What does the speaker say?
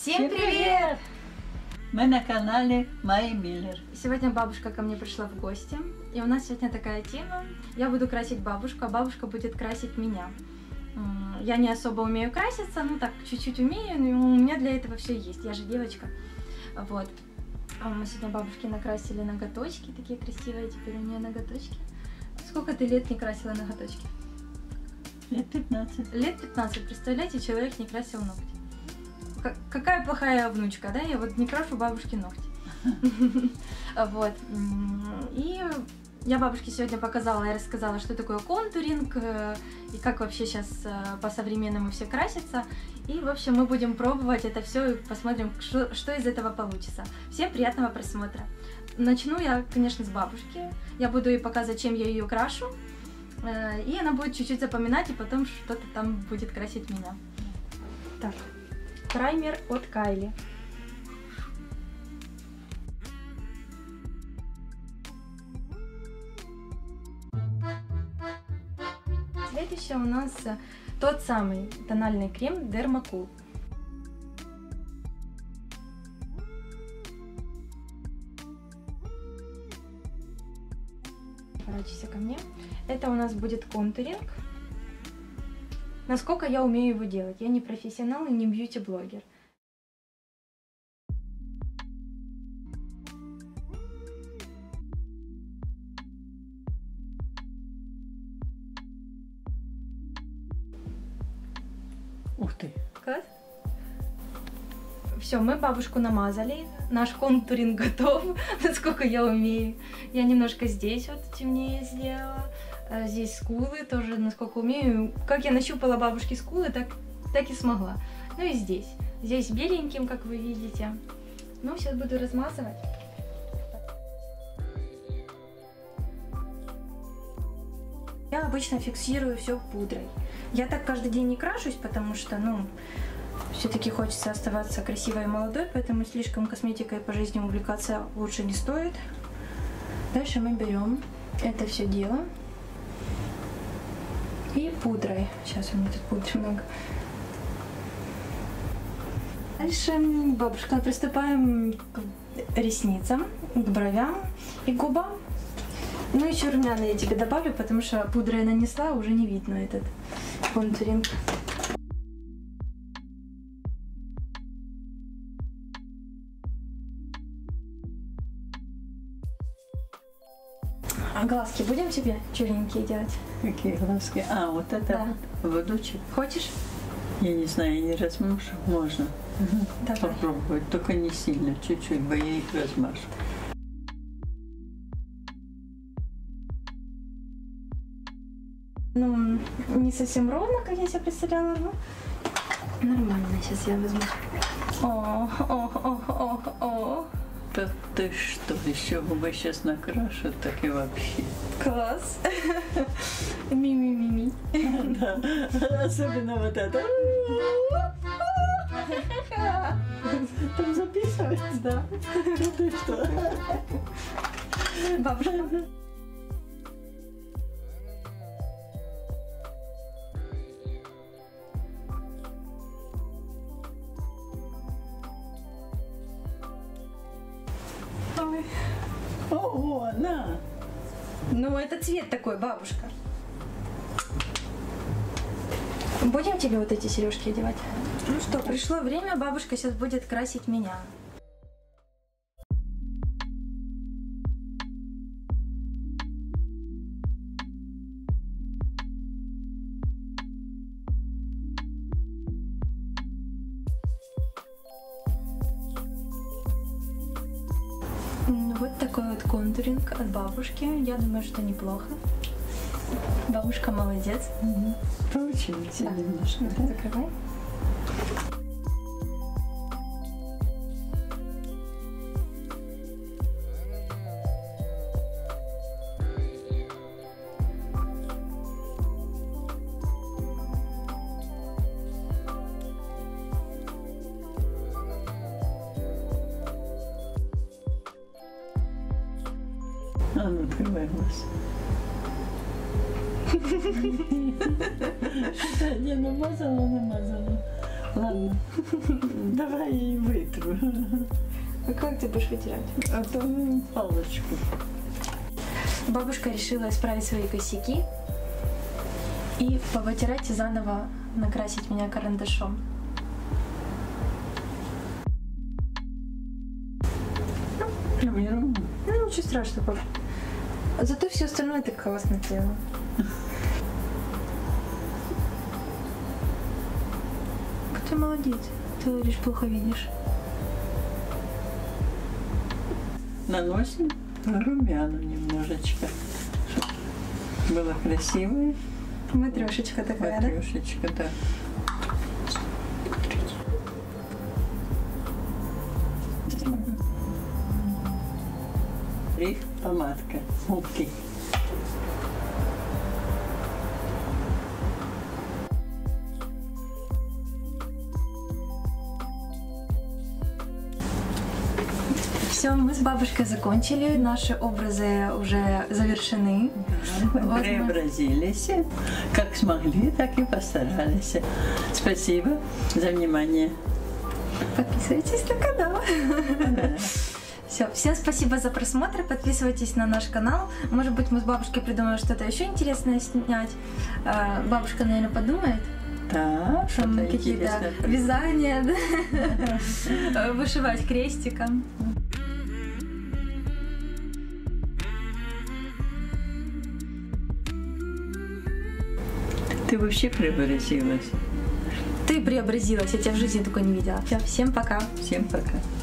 Всем привет! Мы на канале Майи Миллер. Сегодня бабушка ко мне пришла в гости, и у нас сегодня такая тема. Я буду красить бабушку, а бабушка будет красить меня. Я не особо умею краситься, ну так, чуть-чуть умею, но у меня для этого все есть, я же девочка. Вот. Мы сегодня бабушке накрасили ноготочки, такие красивые, теперь у нее ноготочки. Сколько ты лет не красила ноготочки? Лет 15. Лет 15, представляете, человек не красил ногти. Какая плохая внучка, да? Я вот не крашу бабушке ногти. Вот. И я бабушке сегодня показала и рассказала, что такое контуринг и как вообще сейчас по-современному все красится. И, в общем, мы будем пробовать это все и посмотрим, что из этого получится. Всем приятного просмотра. Начну я, конечно, с бабушки. Я буду ей показывать, чем я ее крашу. И она будет чуть-чуть запоминать, и потом что-то там будет красить меня. Так. Праймер от Кайли. Следующее у нас тот самый тональный крем Dermacool. Поворачивайся ко мне. Это у нас будет контуринг. Насколько я умею его делать. Я не профессионал и не бьюти-блогер. Ух ты! Класс? Все, мы бабушку намазали. Наш контуринг готов, насколько я умею. Я немножко здесь вот темнее сделала. Здесь скулы тоже, насколько умею. Как я нащупала бабушке скулы, так и смогла. Ну и здесь. Здесь беленьким, как вы видите. Ну, сейчас буду размазывать. Я обычно фиксирую все пудрой. Я так каждый день не крашусь, потому что, ну, все-таки хочется оставаться красивой и молодой, поэтому слишком косметикой по жизни увлекаться лучше не стоит. Дальше мы берем это все дело. И пудрой. Сейчас у меня тут пудры много. Дальше, бабушка, приступаем к ресницам, к бровям и к губам. Ну, еще румяна я тебе добавлю, потому что пудру я нанесла, уже не видно этот контуринг. А глазки будем тебе черненькие делать? Какие глазки? А, вот это Да. вот, водучий. Хочешь? Я не знаю, я не размажу. Можно. Давай. Попробовать, только не сильно, чуть-чуть, бо я их размажу. Ну, не совсем ровно, как я себе представляла, но нормально. Сейчас я возьму. О. Да ты что, еще губы сейчас накрашу, так и вообще. Класс. Ми-ми-ми-ми. Да, особенно вот это. Там записывается? Да. Да ты что? Бабушка. Ого, на! Ну, это цвет такой, бабушка. Будем тебе вот эти сережки одевать? Ну что, пришло время, бабушка сейчас будет красить меня. Вот такой вот контуринг от бабушки. Я думаю, что неплохо. Бабушка молодец. Получилось немножко. Да, закрывай. А ну, открывай глаз. Что-то не намазала. Ладно. Давай я и вытру. А как ты будешь вытирать? А то палочку. Бабушка решила исправить свои косяки и повытирать и заново накрасить меня карандашом. Примерно. Ну, ничего страшного, пап. Зато все остальное так классно делала. Ты молодец. Ты лишь плохо видишь. Наносим румяну немножечко, чтобы было красивое. Матрёшечка такая, да? Матрёшечка, да. И помадка. Окей. Все, мы с бабушкой закончили, наши образы уже завершены. Да, мы преобразились. Как смогли, так и постарались. Спасибо за внимание. Подписывайтесь на канал. Да. Все, всем спасибо за просмотр, подписывайтесь на наш канал. Может быть, мы с бабушкой придумаем что-то еще интересное снять. Бабушка, наверное, подумает. Да, Там что-то какие-то интересное. вязания, да? Вышивать крестиком. Ты вообще преобразилась. Ты преобразилась, я тебя в жизни такой не видела. Все, всем пока. Всем пока.